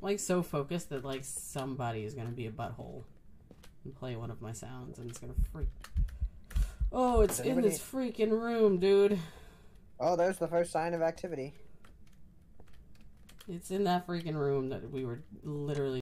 like so focused that like somebody is gonna be a butthole and play one of my sounds, and it's gonna freak. Oh, it's in this freaking room, dude. Oh, there's the first sign of activity. It's in that freaking room that we were literally